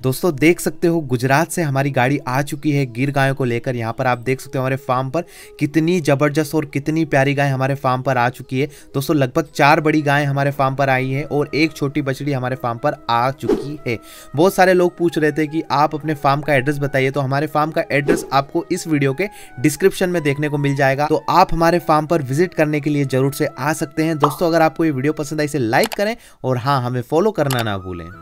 दोस्तों देख सकते हो गुजरात से हमारी गाड़ी आ चुकी है गिर गायों को लेकर। यहाँ पर आप देख सकते हो हमारे फार्म पर कितनी जबरदस्त और कितनी प्यारी गाय हमारे फार्म पर आ चुकी है। दोस्तों लगभग 4 बड़ी गायें हमारे फार्म पर आई है और एक छोटी बछड़ी हमारे फार्म पर आ चुकी है। बहुत सारे लोग पूछ रहे थे कि आप अपने फार्म का एड्रेस बताइए, तो हमारे फार्म का एड्रेस आपको इस वीडियो के डिस्क्रिप्शन में देखने को मिल जाएगा, तो आप हमारे फार्म पर विजिट करने के लिए जरूर से आ सकते हैं। दोस्तों अगर आपको ये वीडियो पसंद आई इसे लाइक करें और हाँ, हमें फॉलो करना ना भूलें।